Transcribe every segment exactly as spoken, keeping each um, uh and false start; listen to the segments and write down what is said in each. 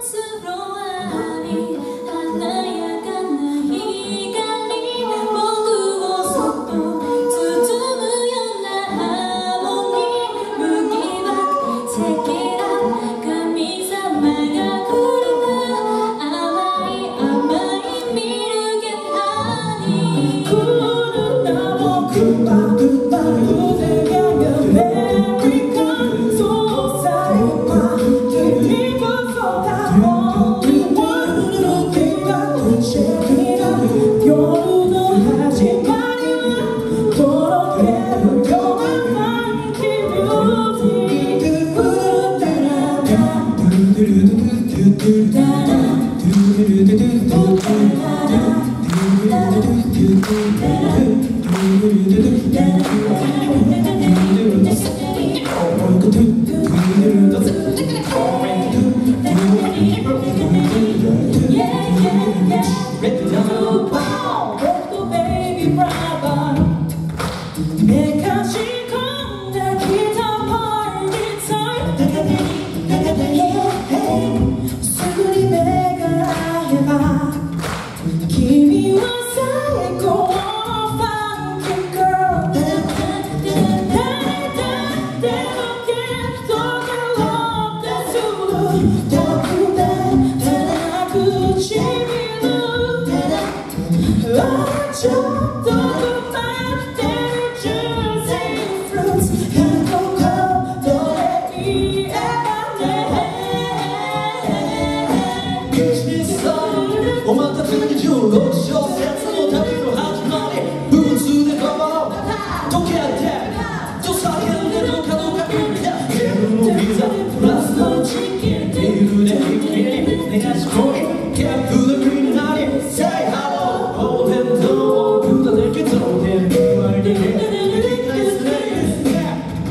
おまたつにじゅうろくしょうせつの旅の始まりブーツでカバー溶けてと叫んでどうかどうか言って自分のピザプラスのチキンビールで一気に寝かし込みキャップでみんなに Say hello ポテトを豚できとって言われてナイスネイス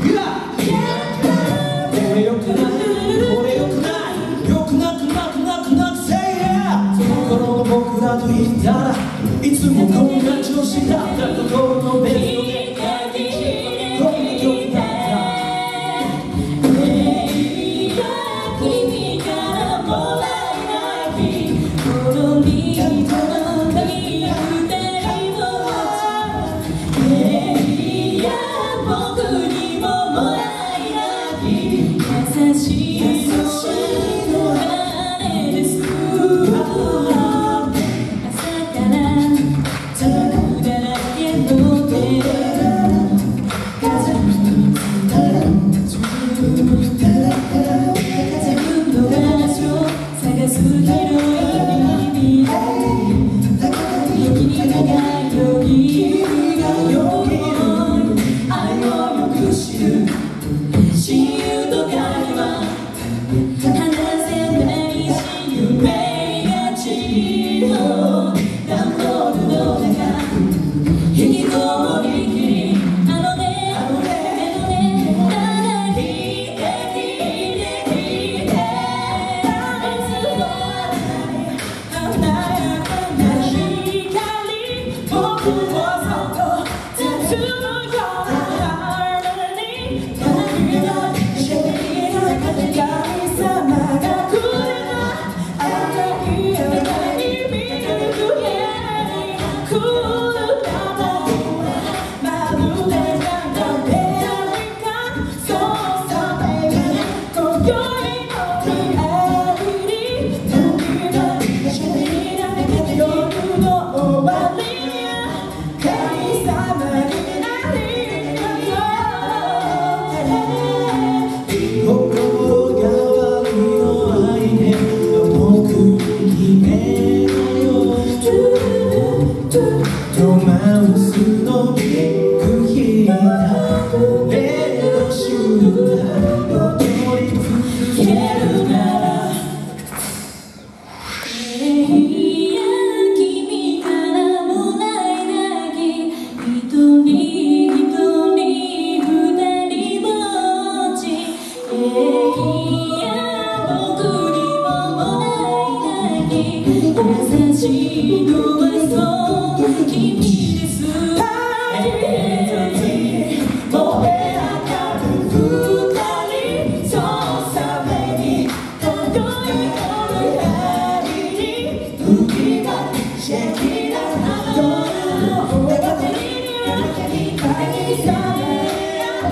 俺よくない俺よくないよくなくなくなくなく Say yeah 心の僕らと言ったらいつもこんな調子だった心のベースの限界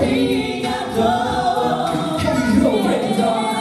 りがとう Hey yo break it down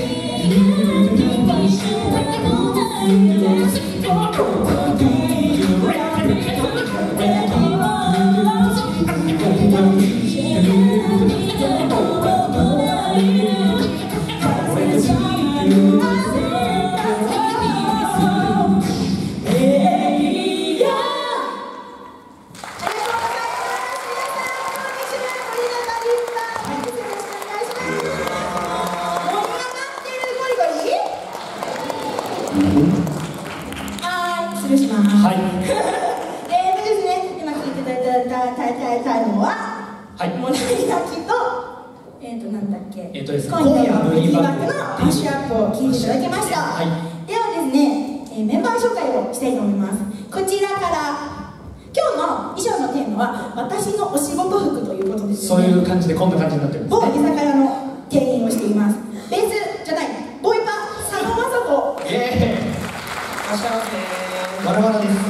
はい、失礼します。はい。えーとですね、今聞いていただいたたたたいのは、はい、モナリザキと、えっとなんだっけ、 えっとですね、 今夜のブギーバックのマッシュアップを聞いていただきました。はい。ではですね、えー、メンバー紹介をしたいと思います。こちらから今日の衣装のテーマは私のお仕事服ということですね。 そういう感じでこんな感じになってるんですね。 某居酒屋の店員をしています。ベースじゃない、ボイパ佐野雅子。 ええ。いらっしゃいませ。わらわらです。いらっしゃい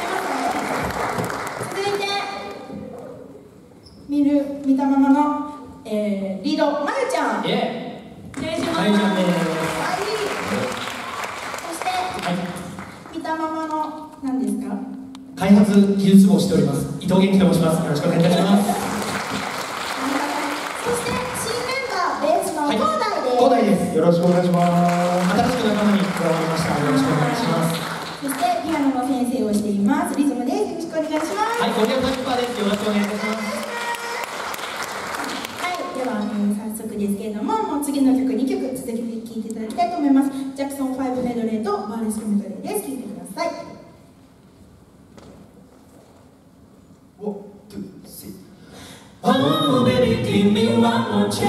ませ。続いて見る見たままの、えー、リードまゆちゃん。 ええ。 お願いします。 まゆちゃんです。はい。 そして、はい、見たままの何ですか。 開発技術部をしております伊藤元気と申します。よろしくお願いいたします。 そして新メンバーベースの広大です。 広大です。よろしくお願いします。新しく仲間に加わりました。よろしくお願いします。 そしてピアノの先生をしていますリズムです。よろしくお願いします。 はい、ゴリアタッパーです。よろしくお願いいたします。 はい、では、えー、早速ですけれども、もう次の曲にきょく続けて聴いていただきたいと思います。ジャクソンファイブメドレーとバーレスクメドレーです。聴いてください。 Oh baby, give me one more chance.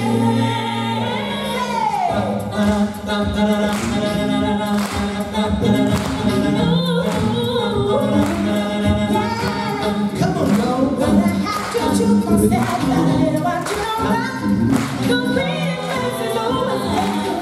Come on, go. Gonna have to choose myself. I don't want you to know. Go pretty faces over there.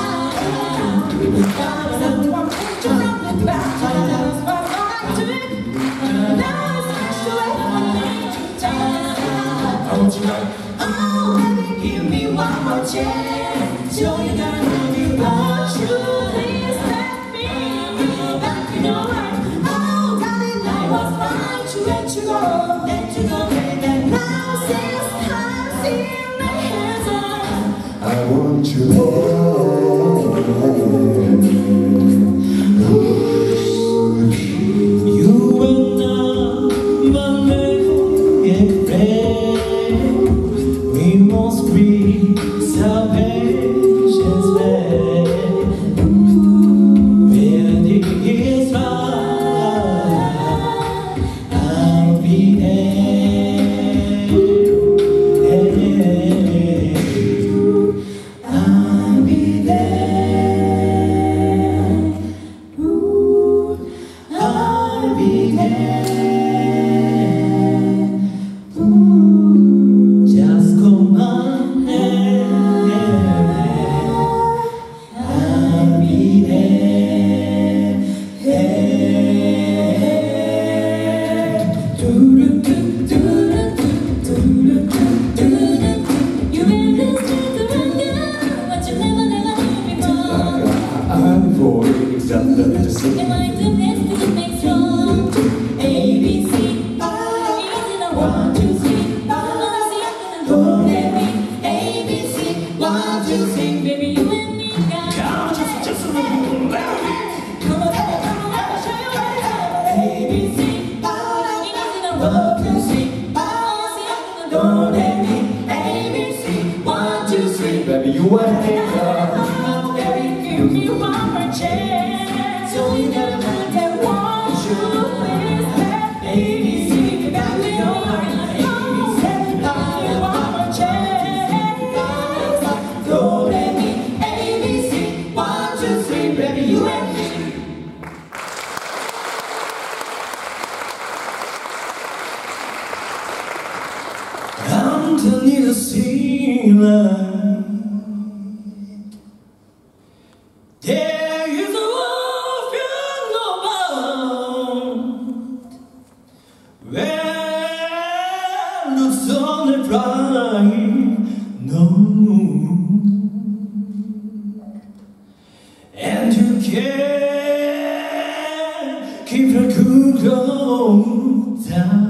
Stop. Don't want to run the back. That's what I do. Now it's next to it for me to tell. Don't you know? Oh, baby, give me one more chance. Show you that I love you. Oh, you please let me back in your heart. Oh, darling, I was fine to let you go, let you go, baby. Now since time's in my hands, I want you You will never make it right. We must be salvation's way. When it is right, I'll be there. I'll be there. I'll be there. Just call my name. I'll be there. Do-do-do, do-do-do, do-do-do, you made this to the but you never, never knew before. I'm for it, exactly the same. Am I the best to make strong? A, B, C, easy now, one, two, three. Don't let me, A, B, C, one, two, three. Baby, you and me got just, just a little louder. Come on, come on, let me show you what it's all. A, B, C, easy now, one, two, three. Don't let me, A, B, C, one, two, three. Baby, you and me got baby, give me one more chance. So you gotta let me want you. Please let A, B, C, back in your heart. Don't let me, A, B, C, one, two, three, baby, you and me. Underneath the ceiling, there is a wolf in the boat. Where looks on the pride, no, and you can't keep the cool clothes down.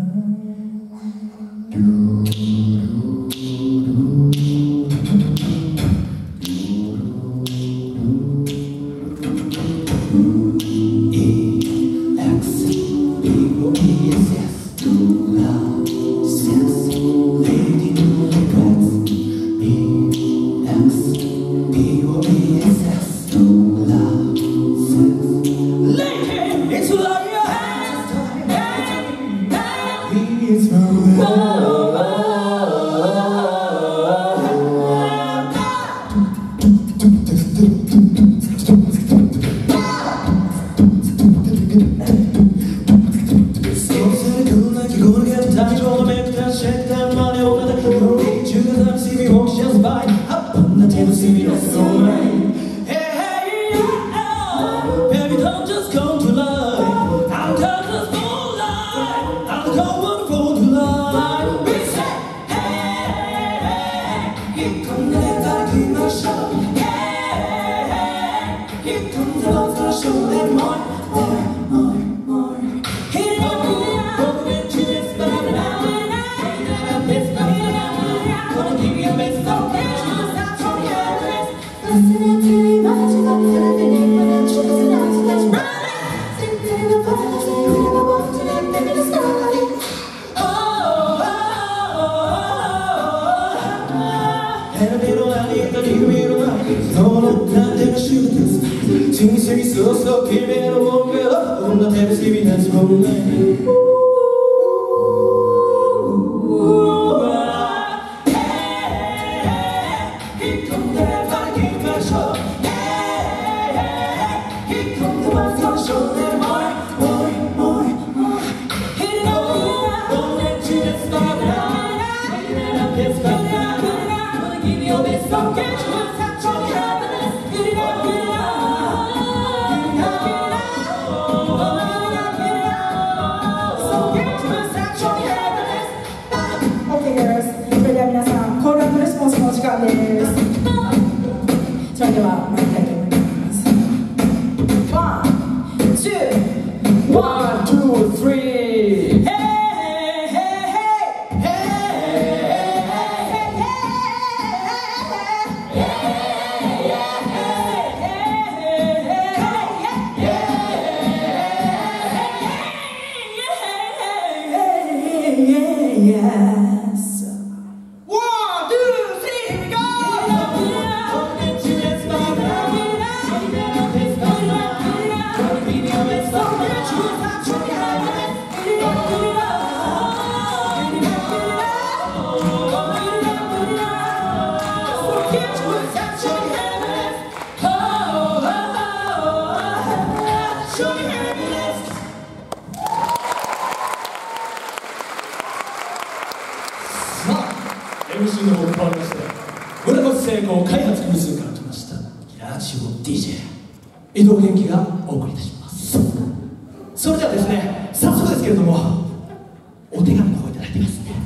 エムシー の方に変わりまして、村越成功開発部数から来ましたラジオ ディージェー 伊藤元気がお送りいたします。それではですね、早速ですけれどもお手紙の方いただいてますね。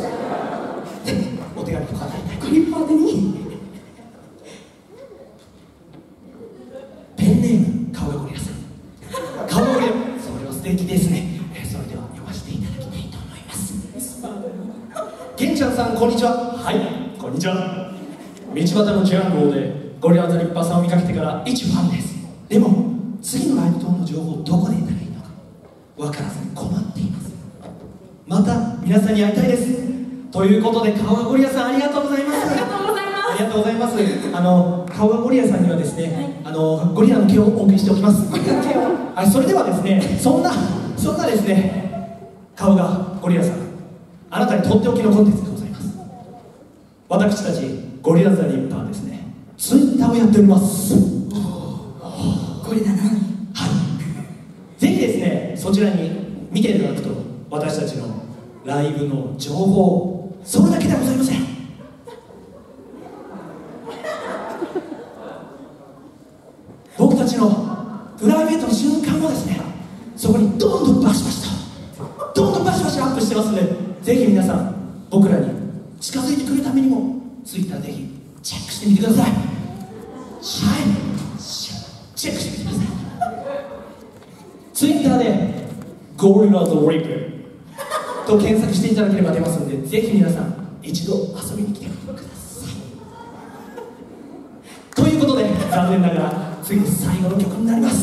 お手紙とかいただいて、これまでにペンネーム顔がゴリラさん、顔がゴリラ、それは素敵ですね。それでは読ませていただきたいと思います。ケンちゃんさん、こんにちは。はい、こんにちは。道端のジャンゴでゴリラズ立派さんを見かけてから一ファンです。でも次のライブ等の情報をどこで得たらいいのか分からずに困っています。また皆さんに会いたいです。ということで、顔がゴリラさん、ありがとうございます。 ありがとうございます。 ありがとうございます。あの顔がゴリラさんにはですね、はい、あのゴリラの毛をお送りしておきます。はい、それではですね、そんなそんなですね、顔がゴリラさん、あなたにとっておきのコンテンツでございます。私たちゴリラズリッパーですね、ツイッターをやっております。 ゴリラなのに、 はい、ぜひですね、そちらに見ていただくと私たちのライブの情報、それだけではございません。僕たちのプライベートの瞬間もですね、そこにどんどんバシバシとどんどんバシバシアップしてますので、ぜぜひ皆さん僕らに近づいてくるためにも Twitter ぜひチェックしてみてください。はい、チェックしてみてください。 Twitter でゴリラズリップと検索していただければ出ますので、ぜひ皆さん一度遊びに来てみてください。ということで残念ながら次最後の曲になります。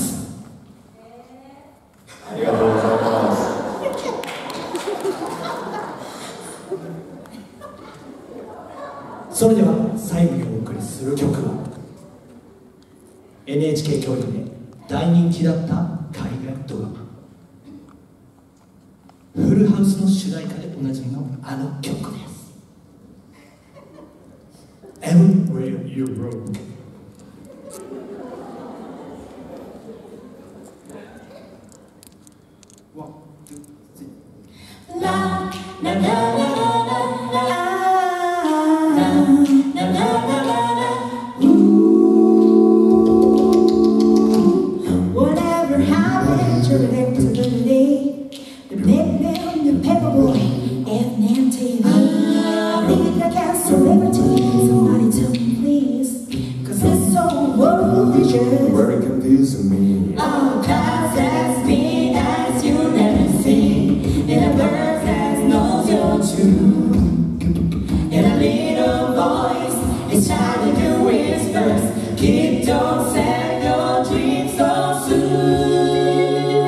ありがとうございます。 それでは最後にお送りする曲は エヌエイチケー 教育で大人気だった海外ドラマ「フルハウス」の主題歌でおなじみのあの曲です。 Everywhere You Roam。 One, two, three. La la la la la la. Whatever happened to the victory, the nickname, the paperboy, F N T V. Think I can't still liberty. Somebody tell me please, cause this whole world is just Very confusing me. all clouds as big as you never see, and a bird that knows you're true, and a little voice is shouting your whispers. Kid, don't sell your dreams so soon.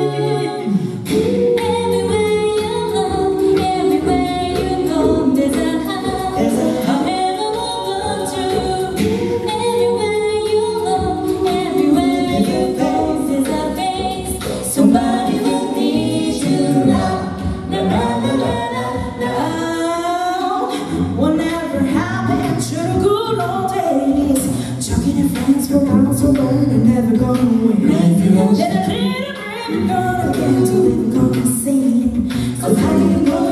Everywhere you go, everywhere you go, there's a house. There's a house. Everyone true. Everywhere you go, everywhere you go, there's a face. Somebody who needs you now. La la la la la. Whatever happened to the good old days? Talking to friends for miles alone and never gone away. Then a little baby gonna get to live on the scene. Cause how do you know